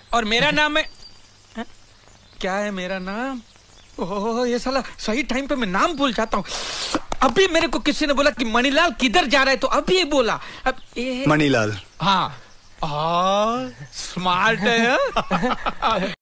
और मेरा नाम है क्या है मेरा नाम? ओह ये साला सही टाइम पे मैं नाम भूल जाता हूँ। अभी मेरे को किसी ने बोला कि मणिलाल किधर जा रहा है, तो अभी ये बोला। अब ये मणिलाल। हाँ स्मार्ट है।